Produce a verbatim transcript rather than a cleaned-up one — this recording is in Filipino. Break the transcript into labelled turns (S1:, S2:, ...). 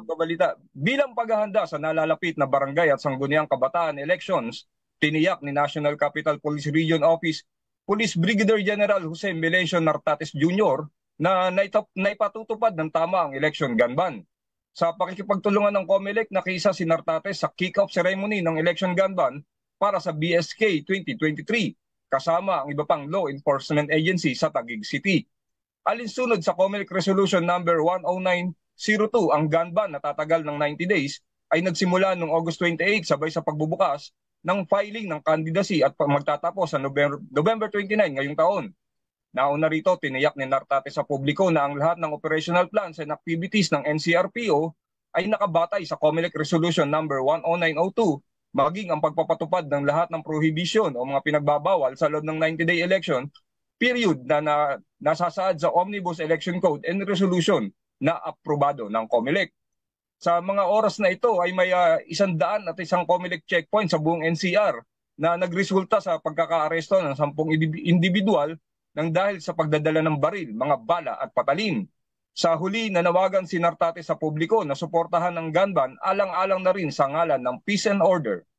S1: pagbabalita. Bilang paghahanda sa nalalapit na barangay at sangguniang kabataan elections, tiniyak ni National Capital Police Region Office Police Brigadier General Jose Melencio Nartates Junior na naitap, naipatutupad ng tama ang election gun ban. Sa pakikipagtulungan ng COMELEC, nakiisa si Nartates sa kick-off ceremony ng election gun ban para sa B S K twenty twenty-three, kasama ang iba pang law enforcement agency sa Taguig City. Alinsunod sa COMELEC Resolution number one oh nine oh two, ang gun ban na tatagal ng ninety days ay nagsimula noong August twenty-eight sabay sa pagbubukas ng filing ng candidacy at magtatapos sa November, November twenty-nine ngayong taon. Nauna rito, tiniyak ni Nartates sa publiko na ang lahat ng operational plans and activities ng N C R P O ay nakabatay sa COMELEC Resolution number one oh nine oh two, maging ang pagpapatupad ng lahat ng prohibition o mga pinagbabawal sa loob ng ninety day election period na, na nasasaad sa Omnibus Election Code and Resolution na aprobado ng COMELEC. Sa mga oras na ito ay may uh, isang daan at isang COMELEC checkpoint sa buong N C R na nagresulta sa pagkakaaresto ng sampung individual nang dahil sa pagdadala ng baril, mga bala at patalim. Sa huli, nanawagan si Nartates sa publiko na suportahan ng gun ban alang-alang na rin sa ngalan ng peace and order.